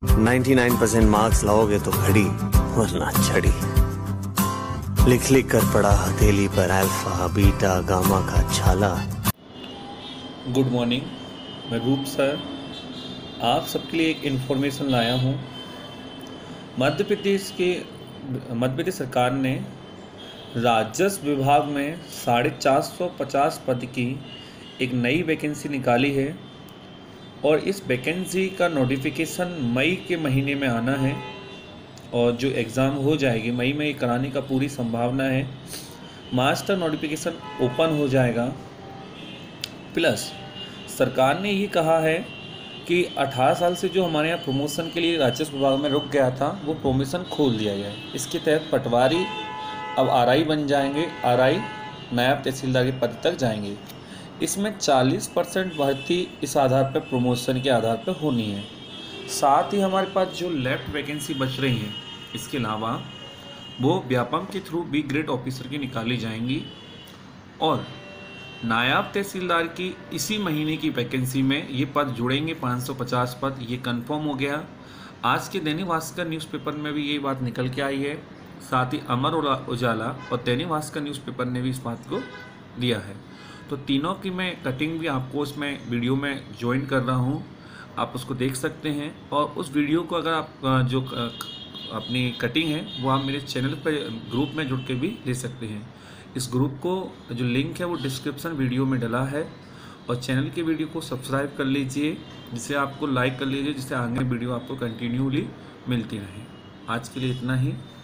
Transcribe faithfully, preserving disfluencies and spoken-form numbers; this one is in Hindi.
निन्यानवे परसेंट मार्क्स लाओगे तो घड़ी वरना छड़ी। लिख लिख कर पड़ा हथेली पर अल्फा बीटा गामा का छाला। गुड मॉर्निंग, मैं रूप सर आप सबके लिए एक इन्फॉर्मेशन लाया हूँ। मध्य प्रदेश के मध्य प्रदेश सरकार ने राजस्व विभाग में साढ़े चार सौ पचास पद की एक नई वैकेंसी निकाली है और इस वैकेंसी का नोटिफिकेशन मई के महीने में आना है और जो एग्ज़ाम हो जाएगी मई में कराने का पूरी संभावना है। मार्च तक नोटिफिकेशन ओपन हो जाएगा। प्लस सरकार ने ये कहा है कि अठारह साल से जो हमारे यहाँ प्रमोशन के लिए राजस्व विभाग में रुक गया था वो प्रमोशन खोल दिया गया है। इसके तहत पटवारी अब आरआई बन जाएंगे, आरआई नायब तहसीलदार के पद तक जाएंगे। इसमें चालीस परसेंट भर्ती इस आधार पर प्रमोशन के आधार पर होनी है। साथ ही हमारे पास जो लेफ्ट वैकेंसी बच रही हैं इसके अलावा वो व्यापम के थ्रू बी ग्रेड ऑफिसर की निकाली जाएंगी और नायब तहसीलदार की इसी महीने की वैकेंसी में ये पद जुड़ेंगे। पाँच सौ पचास पद ये कंफर्म हो गया। आज के दैनिक भास्कर न्यूज़पेपर में भी ये बात निकल के आई है। साथ ही अमर उजाला और दैनिक भास्कर न्यूज़पेपर ने भी इस बात को दिया है। तो तीनों की मैं कटिंग भी आपको उसमें वीडियो में ज्वाइन कर रहा हूँ, आप उसको देख सकते हैं। और उस वीडियो को अगर आप जो अपनी कटिंग है वो आप मेरे चैनल पर ग्रुप में जुड़ के भी ले सकते हैं। इस ग्रुप को जो लिंक है वो डिस्क्रिप्शन वीडियो में डला है और चैनल के वीडियो को सब्सक्राइब कर लीजिए, जिसे आपको लाइक कर लीजिए, जिससे आगे वीडियो आपको कंटिन्यूली मिलती रहे। आज के लिए इतना ही।